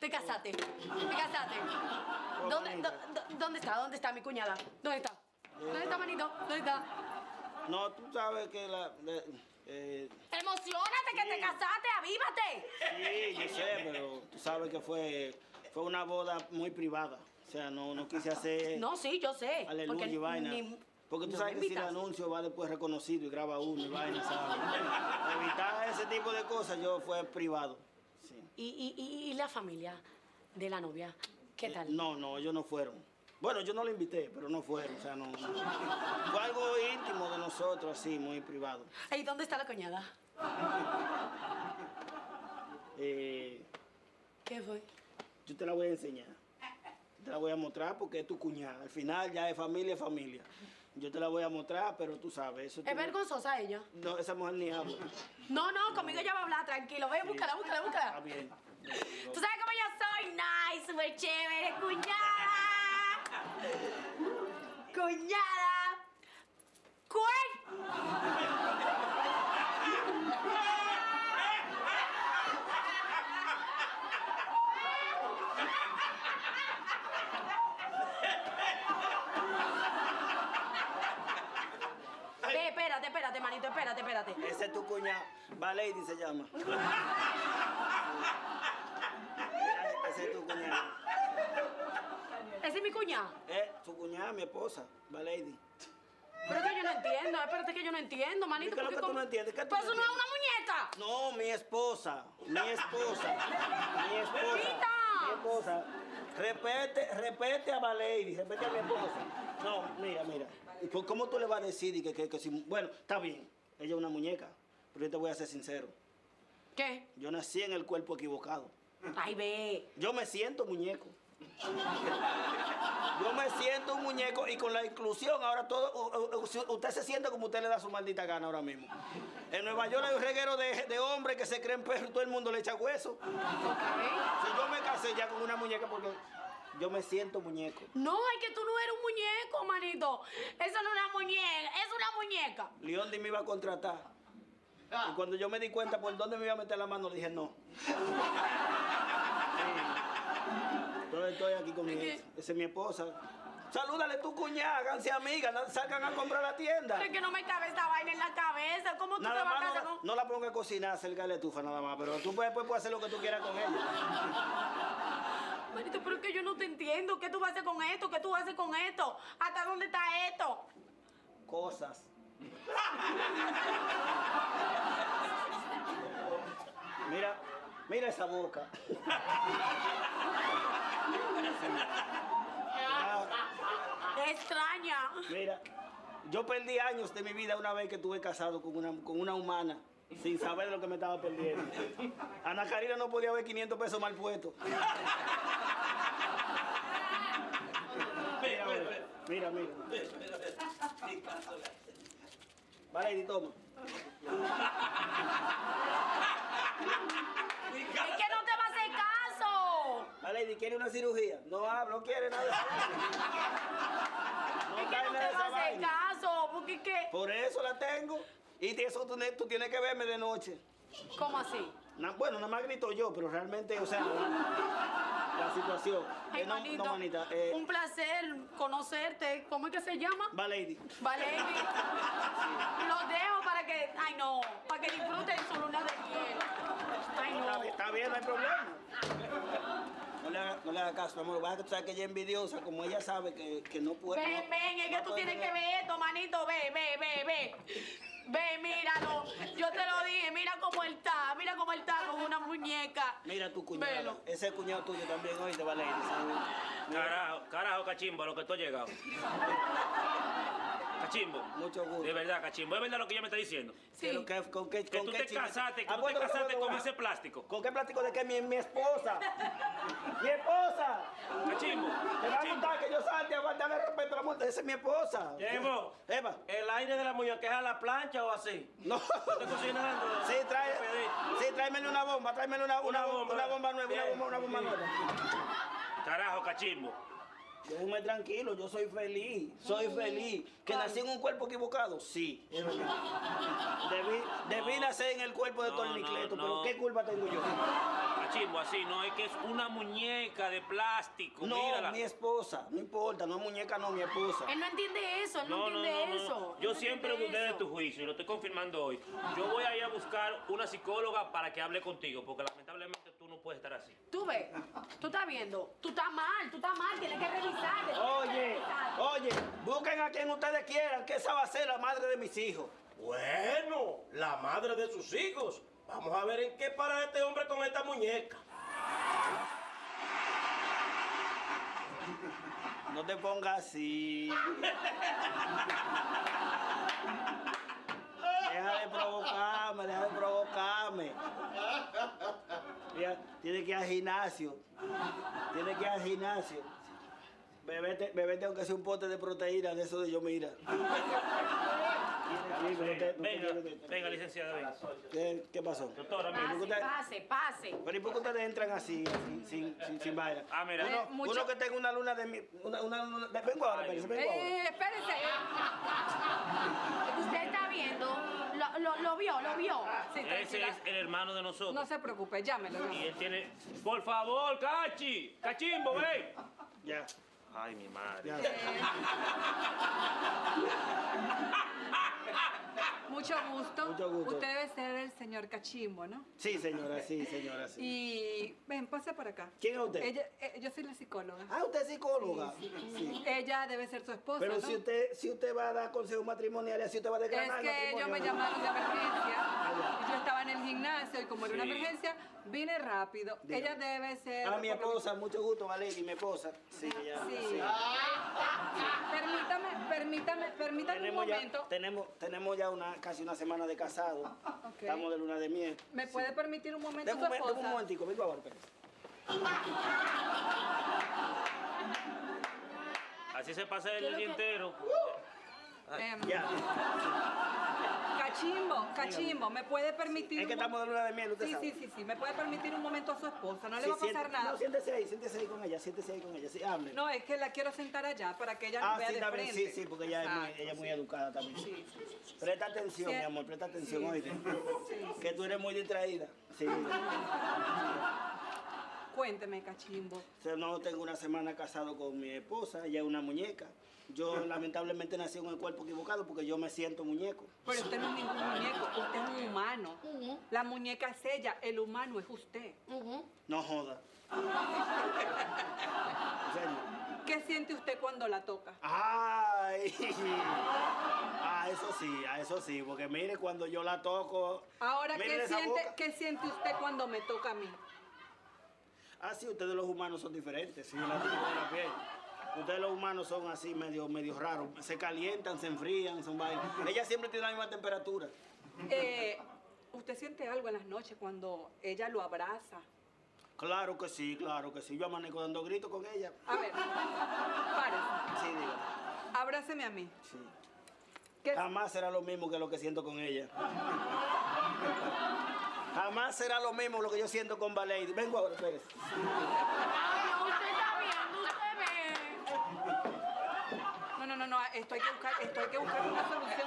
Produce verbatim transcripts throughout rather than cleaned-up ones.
te casaste, te casaste. ¿Dónde, do, do, ¿Dónde está? ¿Dónde está mi cuñada? ¿Dónde está? ¿Dónde está, manito? ¿Dónde está? No, tú sabes que la... de- eh, ¡Emocionate que sí. te casaste! ¡Avívate! sí, yo sé, pero tú sabes que fue, fue una boda muy privada. O sea, no, no quise hacer... No, sí, yo sé. Aleluya porque y vaina. ni- Porque tú no sabes me que si el invitas. anuncio va después reconocido y graba uno y vaina, ¿sabes? Para evitar ese tipo de cosas, yo fue privado. Sí. ¿Y, y, y, y la familia de la novia? ¿Qué tal? Eh, no, no, ellos no fueron. Bueno, yo no lo invité, pero no fueron, o sea, no. Fue algo íntimo de nosotros, así, muy privado. ¿Y dónde está la cuñada? Eh, ¿Qué fue? yo te la voy a enseñar. Te la voy a mostrar porque es tu cuñada. Al final ya es familia, es familia. Yo te la voy a mostrar, pero tú sabes, eso... ¿Es tú- vergonzosa ella? No, esa mujer ni habla. No, no, conmigo ella va a hablar, tranquilo. Ve, búscala, búscala, Está búscala. bien. ¿Tú sabes cómo yo soy? Nice, súper chévere, cuñada. Cuñada. ¿Cuál? Ve, espérate, espérate, manito, espérate, espérate. Esa es tu cuñada. Valady se llama. Esa es tu cuñada. ¿Esa es mi cuñada? Eh, su cuñada, mi esposa, Valady. Pero es que yo no entiendo, espérate que yo no entiendo, manito. ¿Qué es lo porque que tú como- no entiendes? ¿Qué tú Pues no eso no es entiendes? una muñeca. No, mi esposa, mi esposa, mi esposa, ¡Quita! mi esposa. Repete, repete a Valady, repete a mi esposa. No, mira, mira. ¿Y por ¿Cómo tú le vas a decir que, que, que si... Bueno, está bien, ella es una muñeca, pero yo te voy a ser sincero. ¿Qué? Yo nací en el cuerpo equivocado. Ay, ve. Yo me siento muñeco. Yo me siento un muñeco y con la inclusión ahora todo, u- u- usted se siente como usted le da su maldita gana ahora mismo. En Nueva York hay un reguero de, de hombres que se creen perros y todo el mundo le echa hueso. Si yo me casé ya con una muñeca porque yo me siento muñeco. No, es que tú no eres un muñeco, manito. Eso no es una muñeca, es una muñeca. Leondi me iba a contratar. Y cuando yo me di cuenta por dónde me iba a meter la mano, le dije no. Sí. Entonces estoy aquí con mi ex. Esa es mi esposa. Salúdale tu cuñada, háganse amigas, la- salgan a comprar a la tienda. Pero es que no me cabe esta vaina en la cabeza. ¿Cómo tú te Nada vas a más casar no, con...? no la ponga a cocinar cerca de la estufa nada más, pero tú puedes, puedes hacer lo que tú quieras con ella. Manito, pero es que yo no te entiendo. ¿Qué tú vas a hacer con esto? ¿Qué tú vas a hacer con esto? ¿Hasta dónde está esto? Cosas. Mira, mira esa boca. Extraña. Mira, yo perdí años de mi vida una vez que estuve casado con una, con una humana, sin saber lo que me estaba perdiendo. Ana Karina no podía ver quinientos pesos mal puestos. Mira, mira, mira, mira. Vale, toma. Es que no te va a hacer caso. Vale, ¿quiere una cirugía? No habla, no quiere nada. No Es que cae no nada te de va esa a hacer vaina. caso. Porque es que... Por eso la tengo. Y eso tú, tú tienes que verme de noche. ¿Cómo así? Na- bueno, nada más grito yo, pero realmente, o sea, la situación. Ay, Eh, no, manito, no, manita. Eh, un placer conocerte. ¿Cómo es que se llama? Valady. Valery. Los dejo para que... Ay, no. Para que disfruten su luna de miel. Ay, Está, no. bien, está bien, no hay problema. No le haga, no le haga caso, mi amor. Vas a que tú sabes que ella es envidiosa, como ella sabe que, que no puede. Ven, no- ven, es no que tú puede tienes que ver esto, manito. Ve, ve, ve, ve. Ve, míralo. Yo te lo dije. Mira cómo él está. Mira cómo él está con una muñeca. Mira tu cuñado. Velo. Ese es el cuñado tuyo también, oíste, Valady. Carajo, carajo, cachimbo, a lo que tú has llegado. Cachimbo. Mucho gusto. De verdad, cachimbo. Es verdad lo que ella me está diciendo. Sí. Pero que- ¿Con qué, Que con tú qué te chinga- casaste, que Ah, tú te bueno, casaste bueno, con bueno. ese plástico. ¿Con qué plástico de qué? Mi, mi esposa. Mi esposa. Cachimbo. Te va a Cachimbo. gustar que yo salte a darle respeto a la muerte. Esa es mi esposa. Evo, Eva. ¿el aire de la muñeca es a la plancha o así? No. ¿Estás cocinando? Sí, trae, sí, tráemele una bomba, tráemele una, una, Una bomba, bomba. una bomba nueva, una Bien, bomba, una bomba bien. nueva. Carajo, cachimbo. Déjenme tranquilo, yo soy feliz, soy feliz. ¿Que nací en un cuerpo equivocado? Sí, es verdad. Debí, debí nacer en el cuerpo de No, Tornicleto, no, pero no. ¿qué culpa tengo yo? Cachimbo, así, no, es que es una muñeca de plástico, No, mírala. mi esposa, no importa, no es muñeca, no, mi esposa. Él no entiende eso, él no, No, no, entiende no, no. eso. Yo Él no siempre entiende dudé de eso. tu juicio y lo estoy confirmando hoy. Yo voy a ir a buscar una psicóloga para que hable contigo, porque lamentablemente tú no puedes estar así. Tú ves, tú estás viendo, tú estás mal, tú estás mal, tienes que revisar. tienes que Oye, revisar. oye, busquen a quien ustedes quieran, que esa va a ser la madre de mis hijos. Bueno, la madre de sus hijos. Vamos a ver en qué para este hombre con esta muñeca. No te pongas así. Deja de provocarme, deja de provocarme. Mira, tiene que ir al gimnasio. Tiene que ir al gimnasio. Bebete, bebete aunque sea un pote de proteína de eso de yo mira. Sí, pero usted- Venga, usted- venga, licenciada, venga. ¿Qué, qué pasó? Doctora, mira. Pase, usted- pase, pase. Pero ¿y por qué ustedes entran así, así, sin, sin, sin vaina? Ah, mira. Uno, Eh, mucho- uno que tenga una luna de mi... Una, una luna... Vengo ahora, Ay, espérese, vengo ahora. Eh, espérese. Usted está viendo, lo, lo, lo vio, lo vio. Sí, Ese tranquila. es el hermano de nosotros. No se preocupe, llámelo. Y él tiene... Por favor, Cachi. Cachimbo, ven. Ya, Ay, mi madre. ya. Mucho gusto. Mucho gusto. Usted debe ser el señor Cachimbo, ¿no? Sí, señora, sí, señora, sí. Y ven, pase por acá. ¿Quién es usted? Ella, eh, yo soy la psicóloga. Ah, usted es psicóloga. Sí. Ella debe ser su esposa, Pero ¿no? si usted, si usted va a dar consejos matrimoniales, así usted va a Es desgranar el que ellos me matrimonio. llamaron de emergencia. ya. Yo estaba en el gimnasio y como era una Sí. emergencia, vine rápido. Dígame. Ella debe ser... A mi por lo esposa, mucho gusto, Valeria, mi esposa. Sí, ella. Sí. sí. Permítame, permítame, permítame un Tenemos ya, momento. tenemos, tenemos ya una, casi una semana de casado. Ok. Estamos de luna de miel. ¿Me puede permitir un momento Deme su un, momen- deme un esposa? momentico, vengo ahora, espérese. Así se pasa el día entero. Em, Ya. Cachimbo, Cachimbo, ¿me puede permitir Es que un estamos de luna de miel, usted Sí, sabe. sí, sí, sí, me puede permitir un momento a su esposa, no le Sí, va a pasar siente- nada. No, siéntese ahí, siéntese ahí con ella, siéntese ahí con ella, sí, hable. No, es que la quiero sentar allá para que ella nos Ah, vea sí, de también, frente. sí, sí, porque ella es muy, Exacto, ella es muy sí. educada también. Sí, sí, sí, sí. Presta atención, Sí. mi amor, presta atención, Sí. oíste. Sí, Que tú eres muy distraída. Sí. Cuénteme, Cachimbo. O sea, no tengo una semana casado con mi esposa, ella es una muñeca. Yo lamentablemente nací con el cuerpo equivocado porque yo me siento muñeco. Pero usted no es ningún muñeco, usted es un humano. Ujú, La muñeca es ella, el humano es usted. ujú. No joda. En serio. ¿Qué siente usted cuando la toca? Ay. Ah, eso sí, a eso sí, porque mire cuando yo la toco. Ahora, mire ¿qué esa siente, boca. ¿qué siente usted cuando me toca a mí? Ah, sí, ustedes los humanos son diferentes, sí, la textura de la piel. Ustedes los humanos son así, medio, medio raros. Se calientan, se enfrían, son vainas. Ella siempre tiene la misma temperatura. Eh, ¿Usted siente algo en las noches cuando ella lo abraza? Claro que sí, claro que sí. Yo amanezco dando gritos con ella. A ver, párese. Sí, dígame. Abráceme a mí. Sí. ¿Qué- Jamás será lo mismo que lo que siento con ella. Jamás será lo mismo lo que yo siento con Valady. Vengo ahora, espérese. Ay, no, usted está viendo, usted ve. No, no, no, no, esto hay que buscar, esto hay que buscar una solución.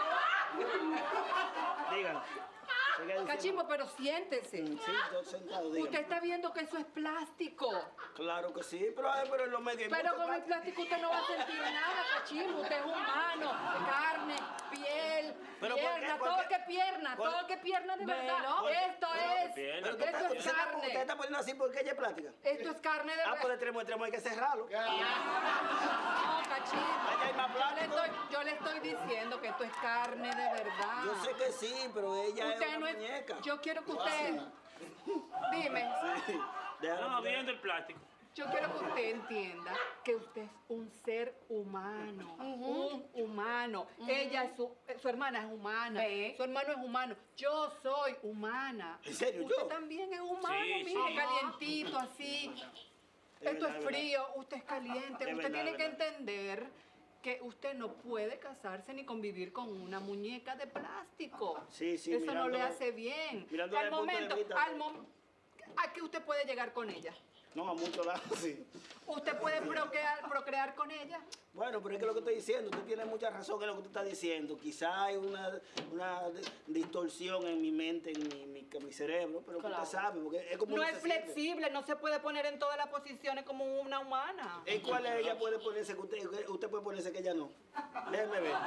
Dígame. Siga diciendo. Cachimbo, pero siéntese. Sí, yo sentado, dígame. Usted está viendo que eso es plástico. Claro que sí, pero, ay, pero en los medios hay Pero mucho con el plástico. plástico usted no va a sentir nada, Cachimbo. Usted es humano, carne, piel, Pero ¿por qué? pierna, ¿Por todo qué? que pierna, ¿Por- todo que pierna de Velo. verdad. ¿Por qué? Esto Pero es, qué pierna. Pero usted, esto está, es usted, está, usted carne. está poniendo así porque ella es plástica. Esto es carne de Ah, pues de verdad. extremo a extremo hay que cerrarlo. No, Cachimbo. Allá hay más Yo le, plástico. estoy, yo le estoy diciendo que esto es carne de verdad. Yo sé que sí, pero ella Usted es no una es. muñeca. Yo quiero que usted. Dime. Sí. Déjala, No, déjala. viendo el plástico. Yo quiero que usted entienda que usted es un ser humano, un humano. Ella es su, eh, su hermana es humana, Ve. su hermano es humano. Yo soy humana. ¿En serio, Usted yo? también es humano, Sí, mire, sí. calientito así. Es Esto verdad, es es frío, usted es caliente. Es usted verdad, tiene es que verdad. entender que usted no puede casarse ni convivir con una muñeca de plástico. Sí, sí, Eso no le mirándolo- hace bien. mirándolo Al desde el punto de momento, vista al de- mom- ¿a qué usted puede llegar con ella? No, a muchos lados sí. ¿Usted puede procrear, procrear con ella? Bueno, pero es que lo que estoy diciendo, usted tiene mucha razón en lo que usted está diciendo. Quizá hay una, una distorsión en mi mente, en mi, mi, mi cerebro, pero Claro. usted sabe, porque es como No uno es se siente. flexible, no se puede poner en todas las posiciones como una humana. ¿En cuál ella puede ponerse que usted, que usted puede ponerse que ella no? Déjeme ver.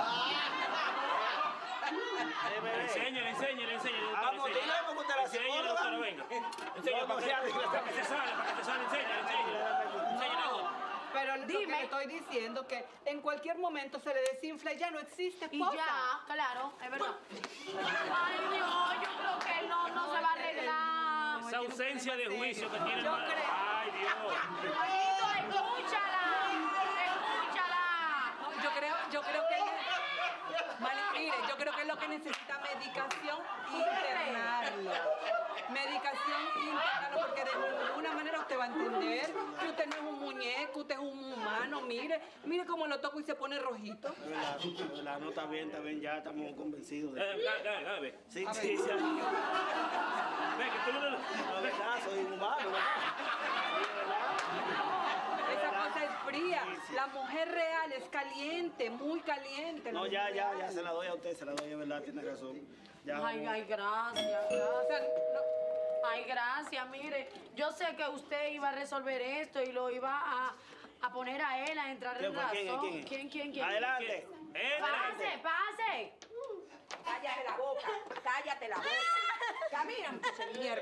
Déjeme ver. Enséñale, enséñale, enséñale. doctora, Vamos, enséñale. dile cómo te la Enséñale, psicóloga. doctora, venga. Enséñale, No, no, para, ya, que, dile. para que se sale, para que se sale, enséñale, enséñale. Enséñale, doctora. Pero lo que Dime. le estoy diciendo que en cualquier momento se le desinfla y ya no existe Y esposa. ya, claro, es verdad. Ay, Dios, yo creo que él no, no se va a arreglar. Esa ausencia de juicio que tiene el Yo ma- creo. Ay, Dios. Juanito, escúchala, escúchala. No, yo creo, yo creo que ella, Mari, mire, yo creo que es lo que necesita medicación internarlo. Medicación internarlo, porque de ninguna manera usted va a entender que usted no es un muñeco, usted es un humano. Mire, mire cómo lo toco y se pone rojito. Es verdad, es verdad, no está bien, está bien, ya estamos convencidos. De... Eh, eh, eh, eh, ve. Sí, A sí, ver. sí. Ve, que tú no le- No, verdad, soy humano, ¿verdad? Sí, Esa ¿verdad? cosa es fría. Sí, sí. La mujer real es caliente, muy caliente. la No, ya, mujer ya, real. ya, se la doy a usted, se la doy, es verdad, tiene razón. Ya, Ay, vamos. ay, gracias, O gracias. sea, no- Ay, gracias, mire, yo sé que usted iba a resolver esto y lo iba a, a poner a él a entrar en ¿Quién fue? ¿Quién es? razón. ¿Quién es? ¿Quién, quién, quién? Adelante. Eh, Pase, pase. Cállate la boca, cállate la boca. Camina, muchacha de mierda.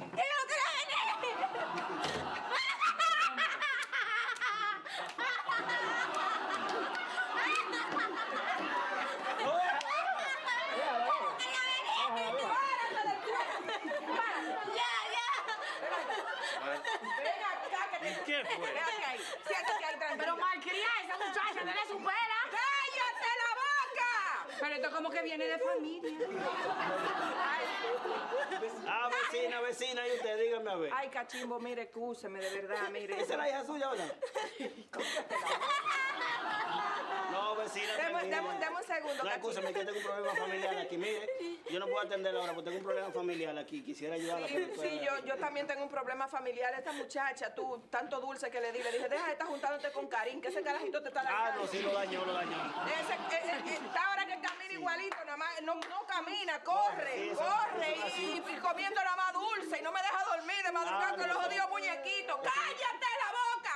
Ven acá, que te... ¿Qué fue? Ven acá ahí, siéntate ahí tranquila. Pero malcriada esa muchacha, no le supera. ¡Cállate la boca! pero esto como que viene de familia. Ah, vecina, vecina, y usted, dígame a ver. Ay, cachimbo, mire, excúseme, de verdad, mire. ¿Esa es la hija suya o no? No, vecina, Deme, tranquila. deme, deme un segundo, No, cachimbo. escúchame, que tengo un problema familiar aquí. Mire, yo no puedo atenderla ahora porque tengo un problema familiar aquí. Quisiera ayudarla. pero Sí, no sí, puedo. yo, yo también tengo un problema familiar. Esta muchacha, tú, tanto dulce que le di, le dije, deja de estar juntándote con Karim, que ese carajito te está Ah, dañando. no, sí, lo dañó, lo dañó. Ese, eh, eh, está ahora que camina igualito, nada más, no, no camina, corre, Sí, eso- corre, eso es y, así. y comiendo nada más dulce, y no me deja dormir de madrugada Ah, con no, los eso- jodidos muñequitos. ¡Cállate la boca!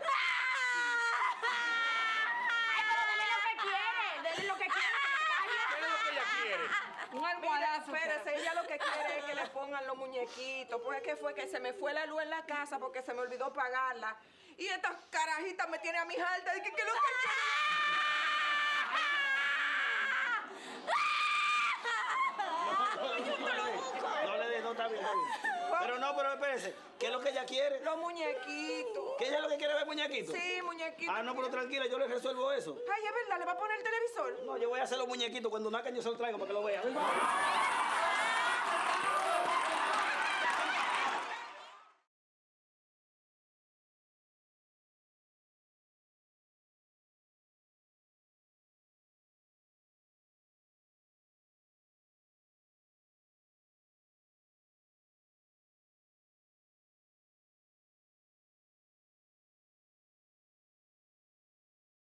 Ay, pero dele lo que quiere, dele lo que quiere. ¿Qué es lo que ella quiere? Un Mira, almohadazo. espérese, ella lo que quiere es que le pongan los muñequitos. Pues es que fue que se me fue la luz en la casa porque se me olvidó pagarla. Y estas carajitas me tienen a mis altas. ¿Qué, qué es lo que No le dé, no está bien, está bien. Pero no, pero espérese. ¿Qué es lo que ella quiere? Los muñequitos. ¿Que ella lo que quiere es ver muñequitos? Sí, muñequitos. Ah, no, pero tranquila, yo le resuelvo eso. Ay, es verdad, ¿le va a poner el televisor? No, yo voy a hacer los muñequitos. Cuando nazcan yo se los traigo para que lo vean.